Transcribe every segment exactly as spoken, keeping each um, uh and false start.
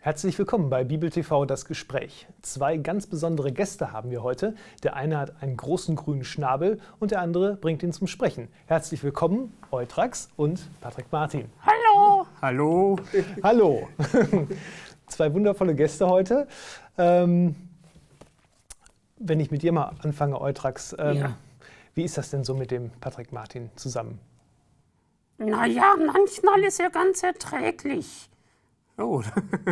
Herzlich willkommen bei Bibel T V Das Gespräch. Zwei ganz besondere Gäste haben wir heute. Der eine hat einen großen grünen Schnabel und der andere bringt ihn zum Sprechen. Herzlich willkommen, Eutrax und Patrick Martin. Hallo! Hallo! Hallo! Zwei wundervolle Gäste heute. Ähm, wenn ich mit dir mal anfange, Eutrax, ähm, Ja. wie ist das denn so mit dem Patrick Martin zusammen? Naja, manchmal ist er ganz erträglich. Oh,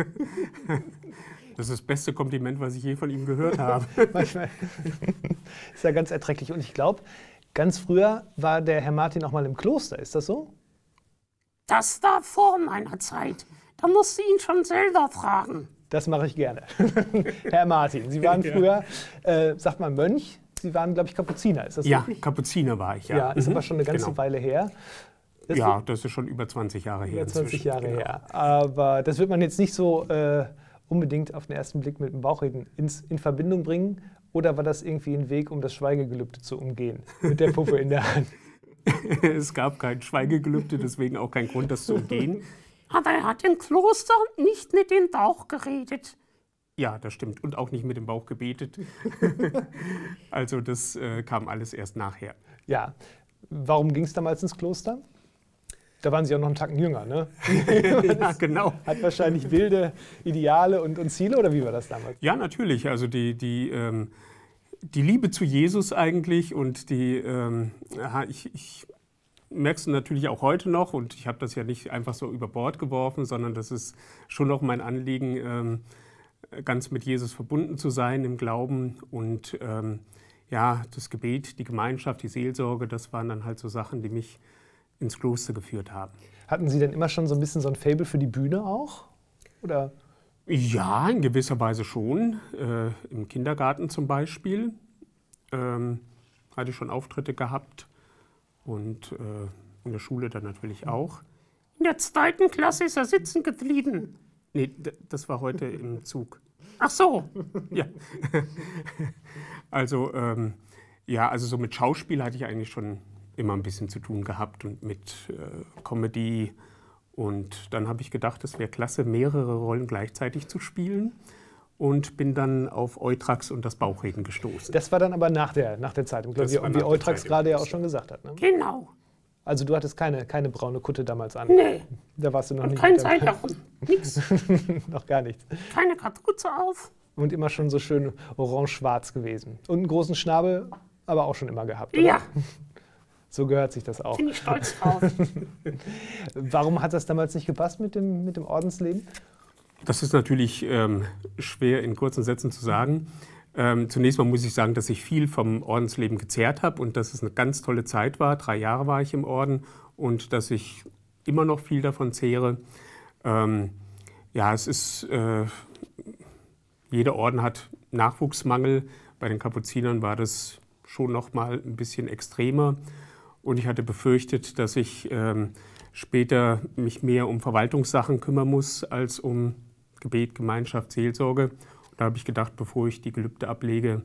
das ist das beste Kompliment, was ich je von ihm gehört habe. Manchmal ist er ganz erträglich. Und ich glaube, ganz früher war der Herr Martin auch mal im Kloster. Ist das so? Das war vor meiner Zeit. Da musst du ihn schon selber fragen. Das mache ich gerne. Herr Martin, Sie waren früher, äh, sagt man Mönch, Sie waren, glaube ich, Kapuziner. Ist das Ja, richtig? Kapuziner war ich, ja. Ja, ist Mhm. aber schon eine ganze Genau. Weile her. Das Ja, wird- das ist schon über zwanzig Jahre her. über zwanzig inzwischen. Jahre Genau. her. Aber das wird man jetzt nicht so äh, unbedingt auf den ersten Blick mit dem Bauchreden ins, in Verbindung bringen. Oder war das irgendwie ein Weg, um das Schweigegelübde zu umgehen? Mit der Puppe in der Hand. Es gab kein Schweigegelübde, deswegen auch kein Grund, das zu umgehen. Aber er hat im Kloster nicht mit dem Bauch geredet. Ja, das stimmt. Und auch nicht mit dem Bauch gebetet. Also das äh, kam alles erst nachher. Ja. Warum ging es damals ins Kloster? Da waren Sie auch noch einen Tacken jünger, ne? Ja, genau. Hat wahrscheinlich wilde Ideale und, und Ziele, oder wie war das damals? Ja, natürlich. Also die, die, ähm, die Liebe zu Jesus eigentlich und die, ähm, ja, ich, ich merke es natürlich auch heute noch und ich habe das ja nicht einfach so über Bord geworfen, sondern das ist schon noch mein Anliegen, ähm, ganz mit Jesus verbunden zu sein im Glauben und ähm, ja, das Gebet, die Gemeinschaft, die Seelsorge, das waren dann halt so Sachen, die mich ins Kloster geführt haben. Hatten Sie denn immer schon so ein bisschen so ein Faible für die Bühne auch? Oder? Ja, in gewisser Weise schon. Äh, Im Kindergarten zum Beispiel ähm, hatte ich schon Auftritte gehabt und äh, in der Schule dann natürlich auch. In der zweiten Klasse ist er sitzen geblieben. Nee, d- das war heute im Zug. Ach so, Ja. Also, ähm, ja, also so mit Schauspiel hatte ich eigentlich schon immer ein bisschen zu tun gehabt und mit äh, Comedy. Und dann habe ich gedacht, es wäre klasse, mehrere Rollen gleichzeitig zu spielen. Und bin dann auf Eutrax und das Bauchreden gestoßen. Das war dann aber nach der, nach der Zeitung, glaube Das ich, war und nach wie der Eutrax Zeit, gerade ja auch ja. schon gesagt hat. Ne? genau. Also du hattest keine, keine braune Kutte damals an. Nee, Da warst du noch und nicht. kein mit dabei. Seildarum. Nix. Noch gar nichts. Keine Kapuze auf. Und immer schon so schön orange-schwarz gewesen. Und einen großen Schnabel, aber auch schon immer gehabt. Oder? Ja, So gehört sich das auch. bin ich stolz drauf. Warum hat das damals nicht gepasst mit dem, mit dem Ordensleben? Das ist natürlich ähm, schwer in kurzen Sätzen zu sagen. Ähm, zunächst mal muss ich sagen, dass ich viel vom Ordensleben gezehrt habe und dass es eine ganz tolle Zeit war. Drei Jahre war ich im Orden und dass ich immer noch viel davon zehre. Ähm, ja, es ist, äh, jeder Orden hat Nachwuchsmangel. Bei den Kapuzinern war das schon noch mal ein bisschen extremer. Und ich hatte befürchtet, dass ich ähm, später mich mehr um Verwaltungssachen kümmern muss, als um Gebet, Gemeinschaft, Seelsorge. Und da habe ich gedacht, bevor ich die Gelübde ablege,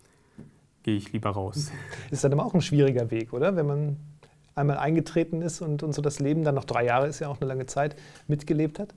gehe ich lieber raus. Ist dann aber auch ein schwieriger Weg, oder? Wenn man einmal eingetreten ist und, und so das Leben dann noch drei Jahre, ist ja auch eine lange Zeit, mitgelebt hat.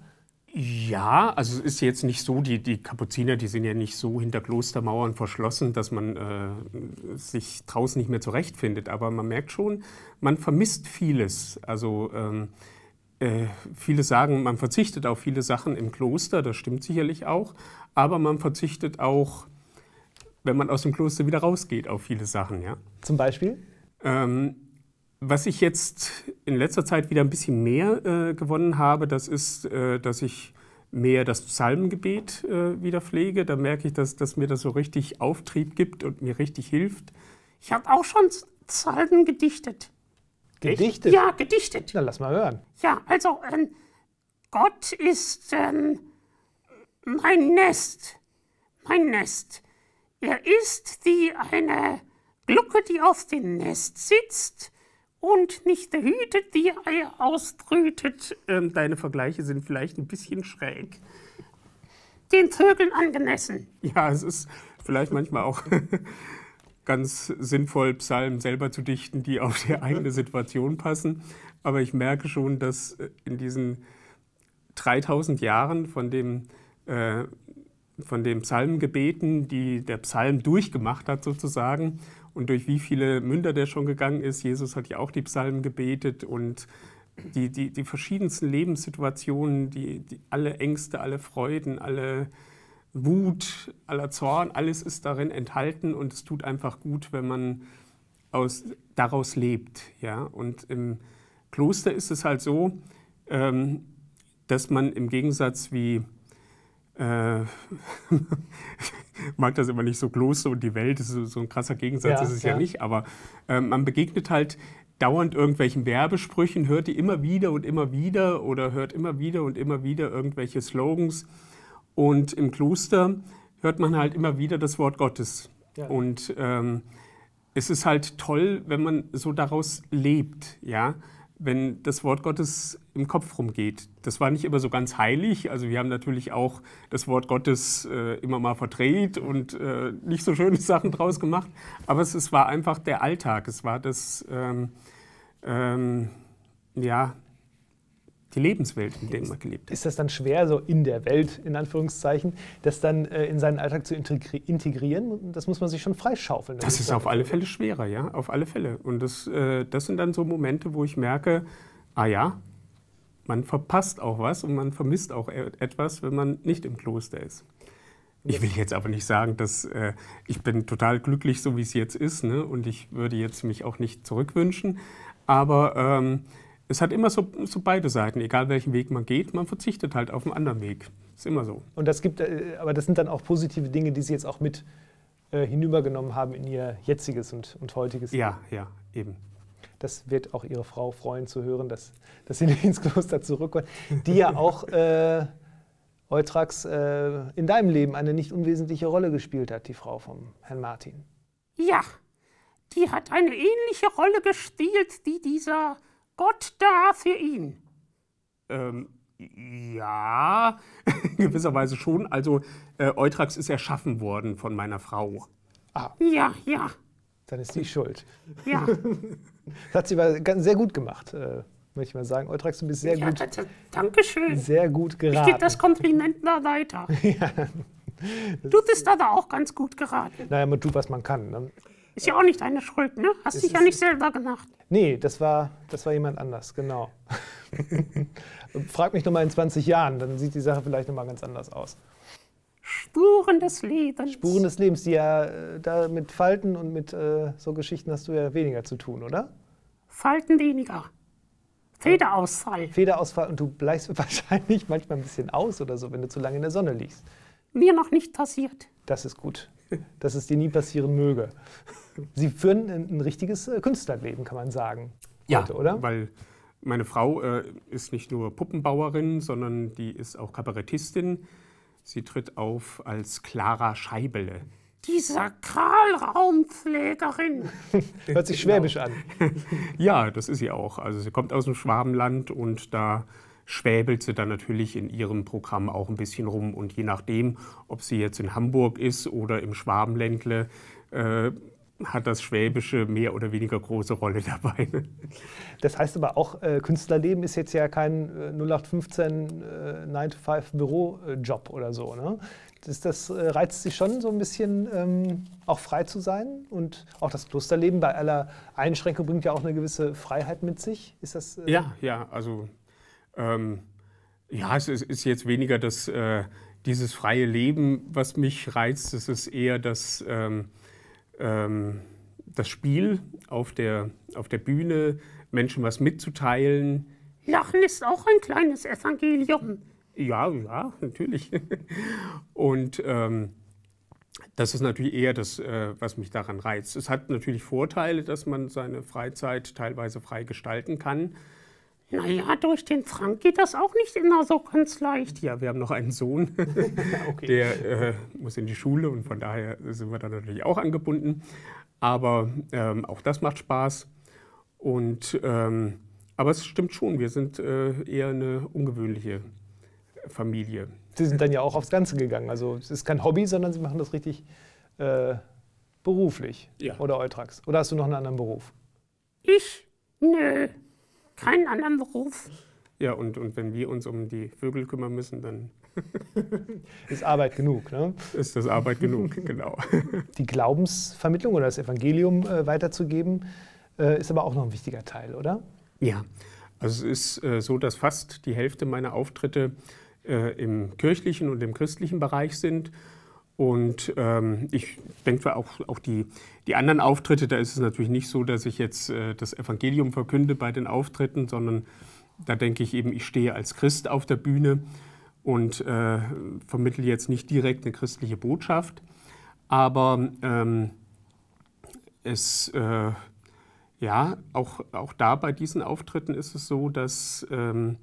Ja, also es ist jetzt nicht so, die, die Kapuziner, die sind ja nicht so hinter Klostermauern verschlossen, dass man äh, sich draußen nicht mehr zurechtfindet. Aber man merkt schon, man vermisst vieles. Also ähm, äh, viele sagen, man verzichtet auf viele Sachen im Kloster, das stimmt sicherlich auch. Aber man verzichtet auch, wenn man aus dem Kloster wieder rausgeht, auf viele Sachen, ja. Zum Beispiel? Ähm, Was ich jetzt in letzter Zeit wieder ein bisschen mehr äh, gewonnen habe, das ist, äh, dass ich mehr das Psalmengebet äh, wieder pflege. Da merke ich, dass, dass mir das so richtig Auftrieb gibt und mir richtig hilft. Ich habe auch schon Psalmen gedichtet. Gedichtet? Ja, gedichtet. Na, lass mal hören. Ja, also ähm, Gott ist ähm, mein Nest, mein Nest. Er ist wie eine Glucke, die auf dem Nest sitzt und nicht hütet, die Eier ausbrütet. Ähm, deine Vergleiche sind vielleicht ein bisschen schräg. Den Vögeln angemessen. Ja, es ist vielleicht manchmal auch ganz sinnvoll, Psalmen selber zu dichten, die auf die eigene Situation passen. Aber ich merke schon, dass in diesen dreitausend Jahren von dem äh, von den Psalmgebeten, die der Psalm durchgemacht hat sozusagen und durch wie viele Münder der schon gegangen ist. Jesus hat ja auch die Psalmen gebetet und die, die, die verschiedensten Lebenssituationen, die, die, alle Ängste, alle Freuden, alle Wut, aller Zorn, alles ist darin enthalten und es tut einfach gut, wenn man aus, daraus lebt. Ja? Und im Kloster ist es halt so, ähm, dass man im Gegensatz wie Äh, mag das immer nicht so, Kloster und die Welt, das ist so ein krasser Gegensatz, Ja, ist es ja, ja nicht, aber äh, man begegnet halt dauernd irgendwelchen Werbesprüchen, hört die immer wieder und immer wieder oder hört immer wieder und immer wieder irgendwelche Slogans und im Kloster hört man halt immer wieder das Wort Gottes Ja. und ähm, es ist halt toll, wenn man so daraus lebt, ja, wenn das Wort Gottes im Kopf rumgeht. Das war nicht immer so ganz heilig. Also wir haben natürlich auch das Wort Gottes äh, immer mal verdreht und äh, nicht so schöne Sachen draus gemacht. Aber es, es war einfach der Alltag. Es war das, ähm, ähm, ja, die Lebenswelt, in der man gelebt hat. Ist das dann schwer, so in der Welt, in Anführungszeichen, das dann äh, in seinen Alltag zu integri integrieren? Das muss man sich schon freischaufeln. Das ist auf alle Fälle schwerer, ja, auf alle Fälle. Und das, äh, das sind dann so Momente, wo ich merke, ah ja, man verpasst auch was und man vermisst auch e etwas, wenn man nicht im Kloster ist. Ich will jetzt aber nicht sagen, dass äh, ich bin total glücklich, so wie es jetzt ist, ne? Und ich würde jetzt mich auch nicht zurückwünschen. Aber ähm, es hat immer so, so beide Seiten, egal welchen Weg man geht, man verzichtet halt auf einen anderen Weg. Ist immer so. Und das gibt, äh, aber das sind dann auch positive Dinge, die Sie jetzt auch mit äh, hinübergenommen haben in Ihr jetziges und, und heutiges Leben. Ja, ja, eben. Das wird auch Ihre Frau freuen zu hören, dass, dass Sie ins Kloster zurückkommen, die ja auch äh, Eutrax äh, in deinem Leben eine nicht unwesentliche Rolle gespielt hat, die Frau vom Herrn Martin. Ja, die hat eine ähnliche Rolle gespielt, die dieser Gott da für ihn. Ähm, ja, in gewisser Weise schon. Also äh, Eutrax ist erschaffen worden von meiner Frau. Ah, Ja, ja, dann ist die schuld. ja. Das hat sie aber ganz, sehr gut gemacht, äh, möchte ich mal sagen. Eutrax, du bist sehr ja gut, das, das, Dankeschön. sehr gut Ich geraten. gebe das Kompliment da weiter. Du bist aber auch ganz gut geraten. Naja, man tut, was man kann. Ne? Ist ja auch nicht deine Schuld, ne? Hast Es dich ja ist- nicht selber gemacht. Nee, das war, das war jemand anders, genau. Frag mich noch mal in zwanzig Jahren, dann sieht die Sache vielleicht noch mal ganz anders aus. Spuren des Lebens. Spuren des Lebens, die ja äh, da mit Falten und mit äh, so Geschichten hast du ja weniger zu tun, oder? Falten weniger. Federausfall. Federausfall und du bleibst wahrscheinlich manchmal ein bisschen aus oder so, wenn du zu lange in der Sonne liegst. Mir noch nicht passiert. Das ist gut, dass es dir nie passieren möge. Sie führen ein, ein richtiges äh, Künstlerleben, kann man sagen, heute, oder? weil meine Frau äh, ist nicht nur Puppenbauerin, sondern die ist auch Kabarettistin. Sie tritt auf als Clara Scheibele. Die Sakralraumpflegerin. Hört sich schwäbisch an. Ja, das ist sie auch. Also sie kommt aus dem Schwabenland und da schwäbelt sie dann natürlich in ihrem Programm auch ein bisschen rum. Und je nachdem, ob sie jetzt in Hamburg ist oder im Schwabenländle, äh, hat das Schwäbische mehr oder weniger große Rolle dabei. Das heißt aber auch, äh, Künstlerleben ist jetzt ja kein äh, null acht fünfzehn äh, nine to five Bürojob oder so. Ne? Das, das äh, reizt sich schon so ein bisschen, ähm, auch frei zu sein. Und auch das Klosterleben bei aller Einschränkung bringt ja auch eine gewisse Freiheit mit sich. Ist das? Äh, Ja, ja, also ähm, ja, es ist, ist jetzt weniger das, äh, dieses freie Leben, was mich reizt. Es ist eher das, ähm, ähm, das Spiel auf der, auf der Bühne, Menschen was mitzuteilen. Lachen ist auch ein kleines Evangelium. Ja, ja, natürlich. Und ähm, das ist natürlich eher das, äh, was mich daran reizt. Es hat natürlich Vorteile, dass man seine Freizeit teilweise frei gestalten kann. Naja, durch den Frank geht das auch nicht immer so ganz leicht. Ja, wir haben noch einen Sohn, Okay. der äh, muss in die Schule und von daher sind wir da natürlich auch angebunden. Aber ähm, auch das macht Spaß. Und, ähm, aber es stimmt schon, wir sind äh, eher eine ungewöhnliche Familie. Sie sind dann ja auch aufs Ganze gegangen. Also es ist kein Hobby, sondern Sie machen das richtig äh, beruflich. Ja. Oder Eutrax. Oder hast du noch einen anderen Beruf? Ich? Nö. Keinen anderen Beruf. Ja, und, und wenn wir uns um die Vögel kümmern müssen, dann Ist Arbeit genug, ne? Ist das Arbeit genug, genau. Die Glaubensvermittlung oder das Evangelium äh, weiterzugeben, äh, ist aber auch noch ein wichtiger Teil, oder? Ja, also es ist äh, so, dass fast die Hälfte meiner Auftritte äh, im kirchlichen und im christlichen Bereich sind. Und ähm, ich denke auch, auch die, die anderen Auftritte, da ist es natürlich nicht so, dass ich jetzt äh, das Evangelium verkünde bei den Auftritten, sondern da denke ich eben, ich stehe als Christ auf der Bühne und äh, vermittle jetzt nicht direkt eine christliche Botschaft. Aber ähm, es, äh, ja, auch, auch da bei diesen Auftritten ist es so, dass ähm,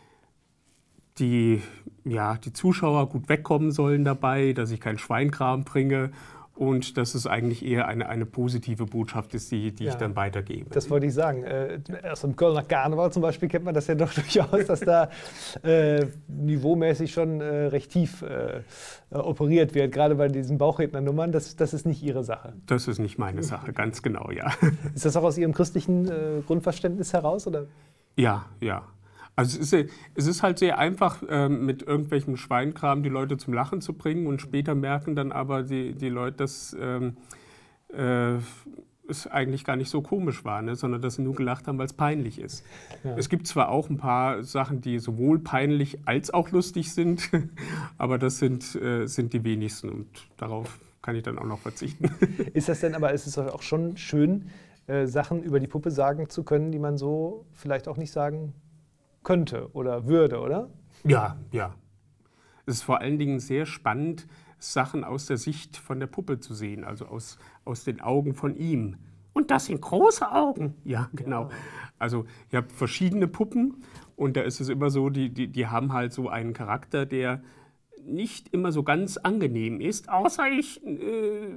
Die, ja, die Zuschauer gut wegkommen sollen dabei, dass ich keinen Schweinkram bringe und dass es eigentlich eher eine, eine positive Botschaft ist, die, die ja, ich dann weitergebe. Das wollte ich sagen. Äh, aus dem Kölner Karneval zum Beispiel kennt man das ja doch durchaus, dass da äh, niveaumäßig schon äh, recht tief äh, operiert wird, gerade bei diesen Bauchrednernummern. Das, das ist nicht Ihre Sache. Das ist nicht meine Sache, ganz genau, ja. Ist das auch aus Ihrem christlichen äh, Grundverständnis heraus, oder? Ja, ja. Also es ist, es ist halt sehr einfach, ähm, mit irgendwelchem Schweinkram die Leute zum Lachen zu bringen und später merken dann aber die, die Leute, dass ähm, äh, es eigentlich gar nicht so komisch war, ne? Sondern dass sie nur gelacht haben, weil es peinlich ist. Ja. Es gibt zwar auch ein paar Sachen, die sowohl peinlich als auch lustig sind, aber das sind, äh, sind die wenigsten und darauf kann ich dann auch noch verzichten. Ist das denn aber, ist es auch schon schön, äh, Sachen über die Puppe sagen zu können, die man so vielleicht auch nicht sagen könnte oder würde, oder? Ja, ja. Es ist vor allen Dingen sehr spannend, Sachen aus der Sicht von der Puppe zu sehen, also aus, aus den Augen von ihm. Und das sind große Augen. Ja, genau. Also ihr habt verschiedene Puppen und da ist es immer so, die, die, die haben halt so einen Charakter, der nicht immer so ganz angenehm ist, außer ich... Äh,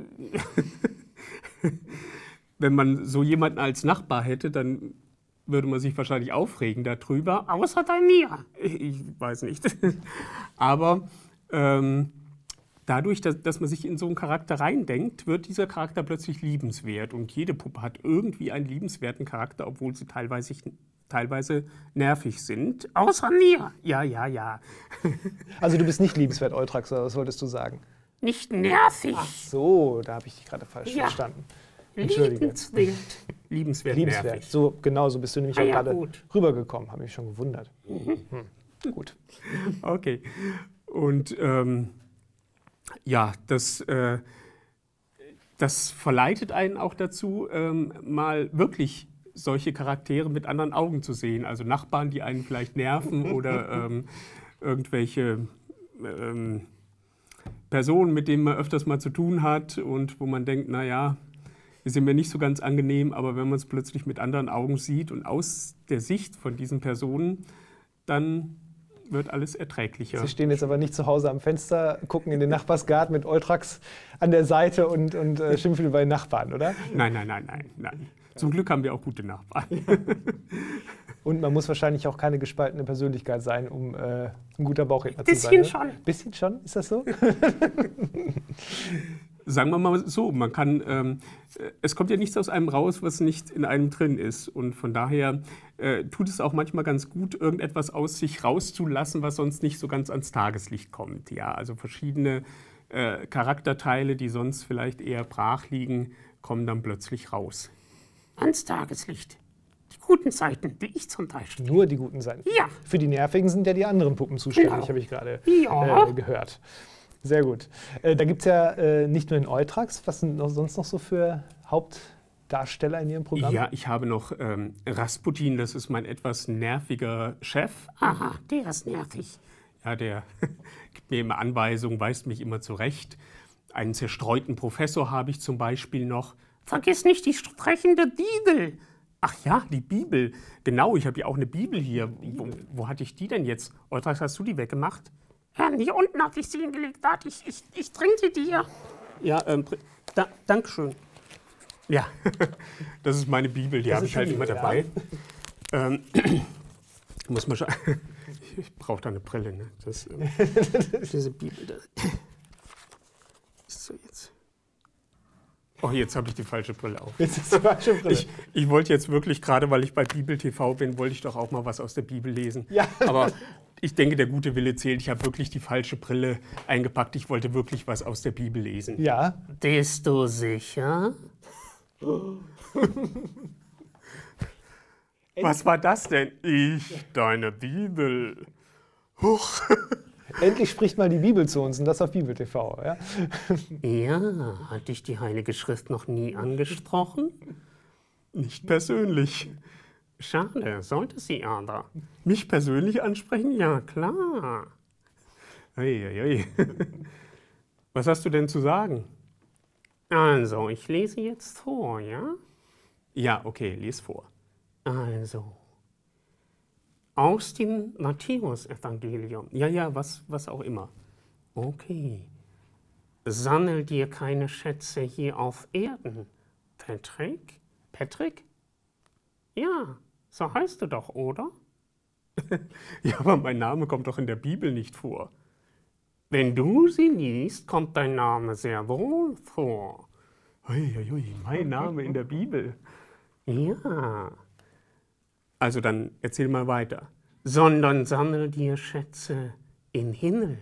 wenn man so jemanden als Nachbar hätte, dann würde man sich wahrscheinlich aufregen darüber. Außer bei mir. Ich weiß nicht. Aber ähm, dadurch, dass, dass man sich in so einen Charakter reindenkt, wird dieser Charakter plötzlich liebenswert. Und jede Puppe hat irgendwie einen liebenswerten Charakter, obwohl sie teilweise, teilweise nervig sind. Außer mir. Ja, ja, ja. Also du bist nicht liebenswert, Eutrax, oder was wolltest du sagen? Nicht nervig. Ach so, da habe ich dich gerade falsch ja. verstanden. Liebenswert. Liebenswert, Liebenswert. nervig. So, genau, so bist du nämlich ah, auch ja, gerade gut. rübergekommen. Habe mich schon gewundert. Mhm. Hm. Gut. Okay. Und ähm, ja, das, äh, das verleitet einen auch dazu, ähm, mal wirklich solche Charaktere mit anderen Augen zu sehen. Also Nachbarn, die einen vielleicht nerven oder ähm, irgendwelche ähm, Personen, mit denen man öfters mal zu tun hat und wo man denkt, naja, die sind mir nicht so ganz angenehm, aber wenn man es plötzlich mit anderen Augen sieht und aus der Sicht von diesen Personen, dann wird alles erträglicher. Sie stehen jetzt aber nicht zu Hause am Fenster, gucken in den Nachbarsgarten mit Eutrax an der Seite und, und äh, schimpfen über den Nachbarn, oder? Nein, nein, nein, nein, nein. Zum Glück haben wir auch gute Nachbarn. Und man muss wahrscheinlich auch keine gespaltene Persönlichkeit sein, um äh, ein guter Bauchredner zu sein. Bisschen schon. Bisschen schon, ist das so? Sagen wir mal so, man kann, ähm, es kommt ja nichts aus einem raus, was nicht in einem drin ist. Und von daher äh, tut es auch manchmal ganz gut, irgendetwas aus sich rauszulassen, was sonst nicht so ganz ans Tageslicht kommt. Ja, also verschiedene äh, Charakterteile, die sonst vielleicht eher brach liegen, kommen dann plötzlich raus. Ans Tageslicht. Die guten Seiten, wie ich zum Beispiel. Nur die guten Seiten? Ja. Für die nervigen sind ja die anderen Puppen zuständig, Genau. habe ich gerade Ja. äh, gehört. Sehr gut. Äh, da gibt es ja äh, nicht nur den Eutrax, was sind noch, sonst noch so für Hauptdarsteller in Ihrem Programm? Ja, ich habe noch ähm, Rasputin, das ist mein etwas nerviger Chef. Aha, der ist nervig. Ja, der gibt mir immer Anweisungen, weist mich immer zurecht. Einen zerstreuten Professor habe ich zum Beispiel noch. Vergiss nicht die sprechende Bibel. Ach ja, die Bibel. Genau, ich habe ja auch eine Bibel hier. Wo, wo hatte ich die denn jetzt? Eutrax, hast du die weggemacht? Ja, hier unten hatte ich sie hingelegt. Warte, ich, ich, ich trinke dir. Ja, ähm, da, Dankeschön. Ja, das ist meine Bibel, die habe ich halt immer dabei. Ja. Ähm, muss man schon. Ich brauche da eine Brille, ne? Das, ähm, diese Bibel. Da. So, jetzt. Oh, jetzt habe ich die falsche Brille auf. Jetzt ist die falsche Brille. Ich, ich wollte jetzt wirklich, gerade weil ich bei Bibel T V bin, wollte ich doch auch mal was aus der Bibel lesen. Ja. Aber ich denke, der gute Wille zählt. Ich habe wirklich die falsche Brille eingepackt. Ich wollte wirklich was aus der Bibel lesen. Ja. Bist du sicher? Was war das denn? Ich, deine Bibel. Huch. Endlich spricht mal die Bibel zu uns und das auf Bibel T V. Ja? Ja, hat dich die Heilige Schrift noch nie angesprochen? Nicht persönlich. Schade, sollte sie aber. Mich persönlich ansprechen? Ja, klar. Ei, ei, ei. Was hast du denn zu sagen? Also, ich lese jetzt vor, ja? Ja, okay, lies vor. Also, aus dem Matthäus-Evangelium. Ja, ja, was, was auch immer. Okay. Sammel dir keine Schätze hier auf Erden. Patrick? Patrick? Ja, so heißt du doch, oder? Ja, aber mein Name kommt doch in der Bibel nicht vor. Wenn du sie liest, kommt dein Name sehr wohl vor. Ui, ui, ui, mein Name in der Bibel. Ja. Also dann erzähl mal weiter. Sondern sammel dir Schätze im Himmel,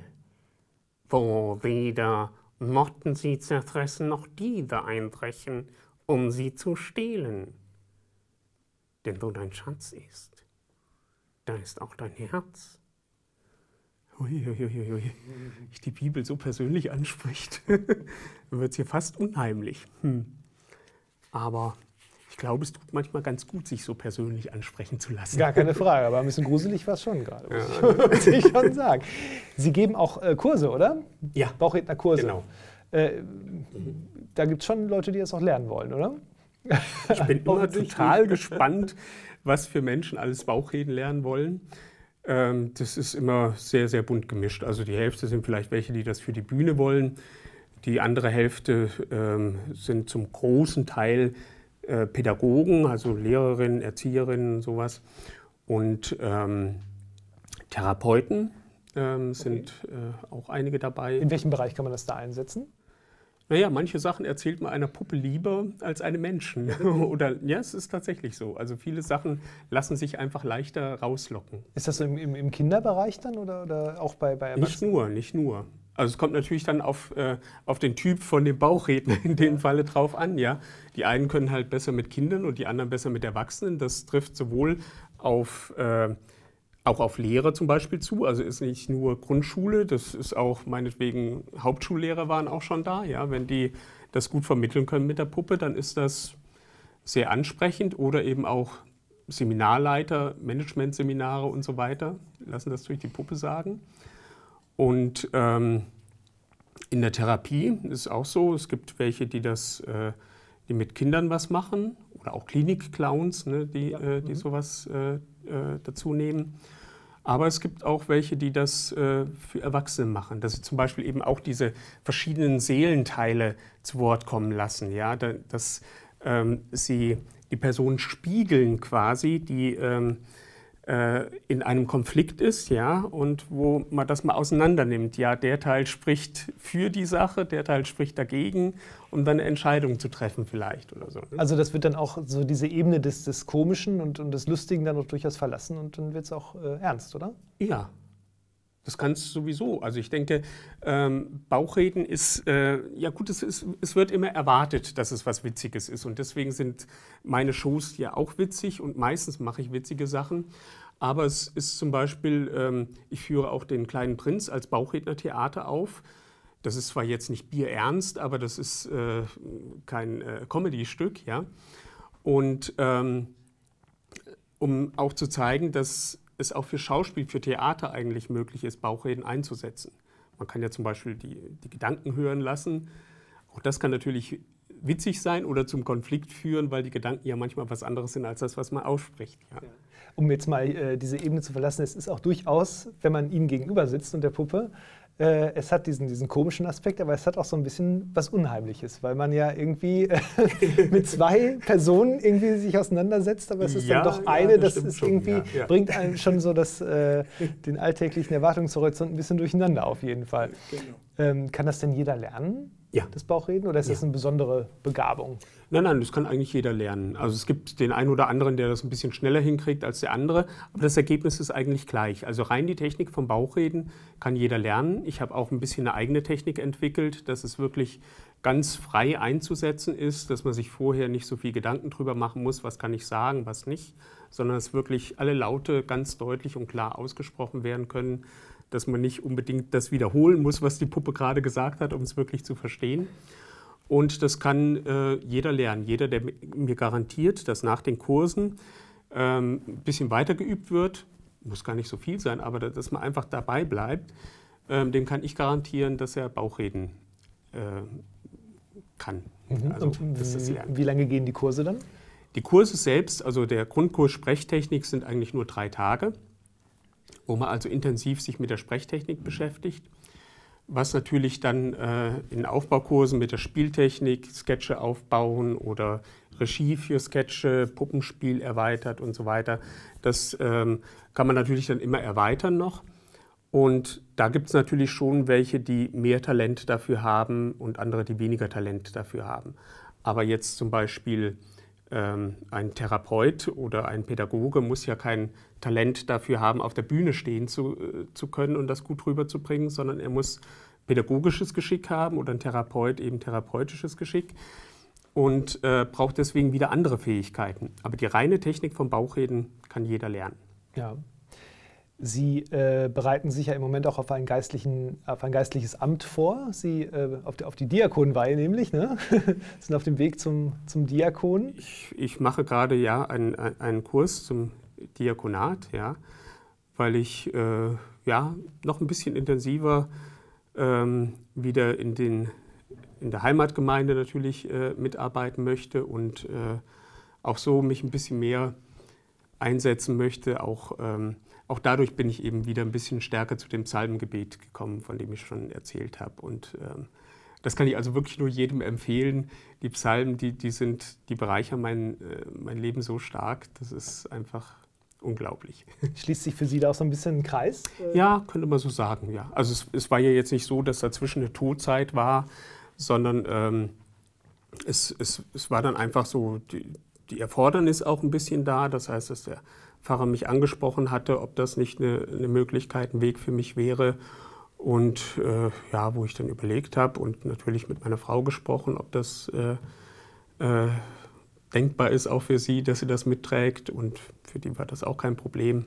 wo weder Motten sie zerfressen noch Diebe einbrechen, um sie zu stehlen. Denn wo dein Schatz ist, da ist auch dein Herz. Ui, ui, ui, ui. Ich die Bibel so persönlich anspricht, dann wird es hier fast unheimlich. Hm. Aber ich glaube, es tut manchmal ganz gut, sich so persönlich ansprechen zu lassen. Gar keine Frage, aber ein bisschen gruselig war es schon gerade, muss, ja. muss ich schon sagen. Sie geben auch äh, Kurse, oder? Ja. Bauchrednerkurse. Genau. Äh, da gibt es schon Leute, die das auch lernen wollen, oder? Ich bin immer total gespannt, was für Menschen alles Bauchreden lernen wollen. Ähm, das ist immer sehr, sehr bunt gemischt. Also die Hälfte sind vielleicht welche, die das für die Bühne wollen. Die andere Hälfte ähm, sind zum großen Teil äh, Pädagogen, also Lehrerinnen, Erzieherinnen, sowas. Und ähm, Therapeuten ähm, sind Okay. äh, auch einige dabei. In welchem Bereich kann man das da einsetzen? Naja, manche Sachen erzählt man einer Puppe lieber als einem Menschen. Oder ja, es ist tatsächlich so. Also viele Sachen lassen sich einfach leichter rauslocken. Ist das so im, im, im Kinderbereich dann oder, oder auch bei, bei Nicht Erwachsenen? nur, nicht nur. Also es kommt natürlich dann auf, äh, auf den Typ von dem Bauchredner in dem Falle drauf an. Ja? Die einen können halt besser mit Kindern und die anderen besser mit Erwachsenen. Das trifft sowohl auf, äh, auch auf Lehrer zum Beispiel zu. Also ist nicht nur Grundschule, das ist auch meinetwegen Hauptschullehrer waren auch schon da. Ja? Wenn die das gut vermitteln können mit der Puppe, dann ist das sehr ansprechend. Oder eben auch Seminarleiter, Managementseminare und so weiter, lassen das durch die Puppe sagen. Und ähm, in der Therapie ist es auch so, es gibt welche, die, das, äh, die mit Kindern was machen oder auch Klinik-Clowns, ne, die, Ja. äh, die Mhm. sowas äh, äh, dazu nehmen. Aber es gibt auch welche, die das äh, für Erwachsene machen, dass sie zum Beispiel eben auch diese verschiedenen Seelenteile zu Wort kommen lassen, ja, da, dass ähm, sie die Person spiegeln quasi, die ähm, in einem Konflikt ist, ja, und wo man das mal auseinander nimmt. Ja, der Teil spricht für die Sache, der Teil spricht dagegen, um dann eine Entscheidung zu treffen vielleicht oder so. Ne? Also das wird dann auch so diese Ebene des, des Komischen und, und des Lustigen dann auch durchaus verlassen und dann wird es auch äh, ernst, oder? Ja, das kann es sowieso. Also ich denke, ähm, Bauchreden ist, äh, ja gut, es, ist, es wird immer erwartet, dass es was Witziges ist und deswegen sind meine Shows ja auch witzig und meistens mache ich witzige Sachen. Aber es ist zum Beispiel, ähm, ich führe auch den Kleinen Prinz als Bauchrednertheater auf. Das ist zwar jetzt nicht bierernst, aber das ist äh, kein äh, Comedy-Stück, ja. Und ähm, um auch zu zeigen, dass es auch für Schauspiel, für Theater eigentlich möglich ist, Bauchreden einzusetzen. Man kann ja zum Beispiel die, die Gedanken hören lassen. Auch das kann natürlich witzig sein oder zum Konflikt führen, weil die Gedanken ja manchmal was anderes sind als das, was man ausspricht. Ja. Ja. Um jetzt mal äh, diese Ebene zu verlassen, es ist auch durchaus, wenn man ihm gegenüber sitzt und der Puppe, äh, es hat diesen, diesen komischen Aspekt, aber es hat auch so ein bisschen was Unheimliches, weil man ja irgendwie äh, mit zwei Personen irgendwie sich auseinandersetzt, aber es ist Ja, dann doch ja, eine, das das, stimmt ist schon, irgendwie, ja, ja. bringt einen schon so das, äh, den alltäglichen Erwartungshorizont ein bisschen durcheinander auf jeden Fall. Genau. Ähm, kann das denn jeder lernen? Ja. das Bauchreden, oder ist Ja. das eine besondere Begabung? Nein, nein, das kann eigentlich jeder lernen. Also es gibt den einen oder anderen, der das ein bisschen schneller hinkriegt als der andere, aber das Ergebnis ist eigentlich gleich. Also rein die Technik vom Bauchreden kann jeder lernen. Ich habe auch ein bisschen eine eigene Technik entwickelt, dass es wirklich ganz frei einzusetzen ist, dass man sich vorher nicht so viel Gedanken drüber machen muss, was kann ich sagen, was nicht, sondern dass wirklich alle Laute ganz deutlich und klar ausgesprochen werden können, dass man nicht unbedingt das wiederholen muss, was die Puppe gerade gesagt hat, um es wirklich zu verstehen. Und das kann äh, jeder lernen. Jeder, der mir garantiert, dass nach den Kursen ähm, ein bisschen weiter geübt wird, muss gar nicht so viel sein, aber dass man einfach dabei bleibt, ähm, dem kann ich garantieren, dass er Bauchreden äh, kann. Mhm. Also, Und das ist wie, Lernen. wie lange gehen die Kurse dann? Die Kurse selbst, also der Grundkurs Sprechtechnik, sind eigentlich nur drei Tage, wo man also intensiv sich mit der Sprechtechnik beschäftigt. Was natürlich dann äh, in Aufbaukursen mit der Spieltechnik, Sketche aufbauen oder Regie für Sketche, Puppenspiel erweitert und so weiter, das ähm, kann man natürlich dann immer erweitern noch. Und da gibt es natürlich schon welche, die mehr Talent dafür haben und andere, die weniger Talent dafür haben. Aber jetzt zum Beispiel ähm, ein Therapeut oder ein Pädagoge muss ja kein Talent dafür haben, auf der Bühne stehen zu, äh, zu können und das gut rüberzubringen, sondern er muss pädagogisches Geschick haben oder ein Therapeut eben therapeutisches Geschick und äh, braucht deswegen wieder andere Fähigkeiten. Aber die reine Technik vom Bauchreden kann jeder lernen. Ja. Sie äh, bereiten sich ja im Moment auch auf, einen geistlichen, auf ein geistliches Amt vor. Sie äh, auf, die, auf die Diakonweihe nämlich, ne? Sind auf dem Weg zum, zum Diakon. Ich, ich mache gerade ja einen, einen Kurs zum Diakonat, ja, weil ich äh, ja, noch ein bisschen intensiver ähm, wieder in, den, in der Heimatgemeinde natürlich äh, mitarbeiten möchte und äh, auch so mich ein bisschen mehr einsetzen möchte. Auch, ähm, auch dadurch bin ich eben wieder ein bisschen stärker zu dem Psalmengebet gekommen, von dem ich schon erzählt habe. Und ähm, das kann ich also wirklich nur jedem empfehlen. Die Psalmen, die, die, sind, die bereichern mein, äh, mein Leben so stark, das ist einfach unglaublich. Schließt sich für Sie da auch so ein bisschen ein Kreis? Ja, könnte man so sagen, ja. Also es, es war ja jetzt nicht so, dass dazwischen eine Todzeit war, sondern ähm, es, es, es war dann einfach so, die, die Erfordernis auch ein bisschen da. Das heißt, dass der Pfarrer mich angesprochen hatte, ob das nicht eine, eine Möglichkeit, ein Weg für mich wäre. Und äh, ja, wo ich dann überlegt habe und natürlich mit meiner Frau gesprochen, ob das äh, äh, denkbar ist auch für sie, dass sie das mitträgt. Und für die war das auch kein Problem.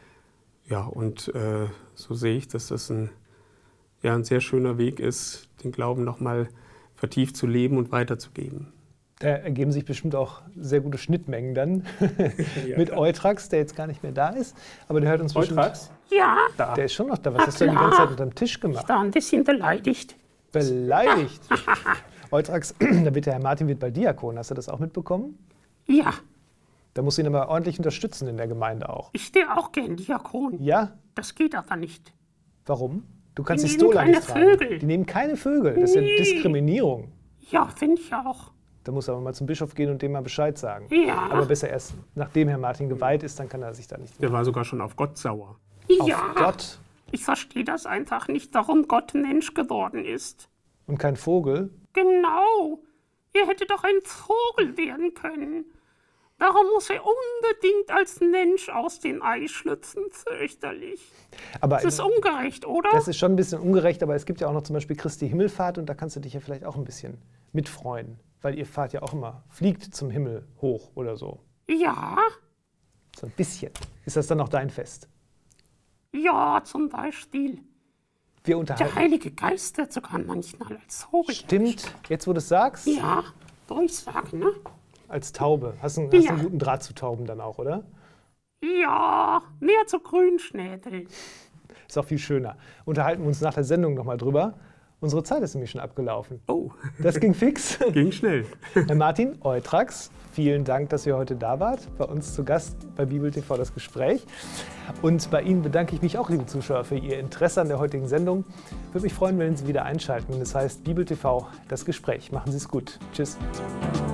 Ja, und äh, so sehe ich, dass das ein, ja, ein sehr schöner Weg ist, den Glauben nochmal vertieft zu leben und weiterzugeben. Da ergeben sich bestimmt auch sehr gute Schnittmengen dann Ja, mit klar. Eutrax, der jetzt gar nicht mehr da ist. Aber der hört uns bestimmt. Eutrax? Ja, Da. Der ist schon noch da. Was Na hast du denn die klar. ganze Zeit unterm Tisch gemacht? da ein bisschen beleidigt. Beleidigt. Eutrax, da wird der Herr Martin wird bald Diakon. Hast du das auch mitbekommen? Ja, Da musst du ihn aber ordentlich unterstützen in der Gemeinde auch. ich stehe auch gern Diakon. Ja? Das geht aber nicht. Warum? Du kannst Die die nehmen Stola keine nicht tragen. Vögel. Die nehmen keine Vögel. Das ist ja Nee. Diskriminierung. Ja, finde ich auch. Da muss er aber mal zum Bischof gehen und dem mal Bescheid sagen. Ja. Aber besser erst, nachdem Herr Martin geweiht ist, dann kann er sich da nicht Der war sogar schon auf Gott sauer. auf Ja, Gott ich verstehe das einfach nicht, warum Gott Mensch geworden ist. und kein Vogel. Genau. Er hätte doch ein Vogel werden können. Warum muss er unbedingt als Mensch aus dem Ei schlüpfen? Fürchterlich. Aber Das ist ungerecht, oder? das ist schon ein bisschen ungerecht, aber es gibt ja auch noch zum Beispiel Christi Himmelfahrt und da kannst du dich ja vielleicht auch ein bisschen mitfreuen. Weil ihr fahrt ja auch immer, fliegt zum Himmel hoch oder so. Ja, So ein bisschen. Ist das dann auch dein Fest? ja, zum Beispiel. Wir Der unterhalten. Heilige Geist wird sogar manchmal als Vogel. Stimmt, jetzt wo du es sagst, Ja, Durchsage, ne? als Taube. Hast, einen, hast Ja. einen guten Draht zu Tauben dann auch, oder? Ja, mehr zu Grünschnäbel. Ist auch viel schöner. Unterhalten wir uns nach der Sendung nochmal drüber. Unsere Zeit ist nämlich schon abgelaufen. Oh, Das ging fix. ging schnell. Herr Martin Eutrax, vielen Dank, dass ihr heute da wart. Bei uns zu Gast bei Bibel T V das Gespräch. Und bei Ihnen bedanke ich mich auch, liebe Zuschauer, für Ihr Interesse an der heutigen Sendung. Würde mich freuen, wenn Sie wieder einschalten. Und es heißt Bibel T V das Gespräch. Machen Sie es gut. Tschüss.